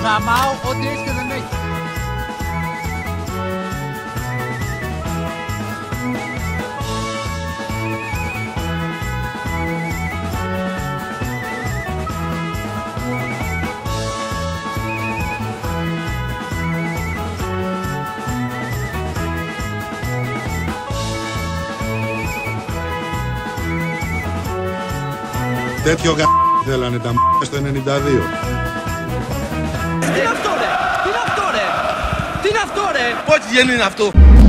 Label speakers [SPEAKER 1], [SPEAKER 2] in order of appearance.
[SPEAKER 1] Χαμάω ό,τι έχει και δεν έχει.
[SPEAKER 2] Τέτοιο θέλανε τα στο 92.
[SPEAKER 3] Τι είναι αυτό ρε! Τι είναι αυτό ρε! Τι είναι αυτό ρε!
[SPEAKER 4] Πότε βγαίνει αυτό!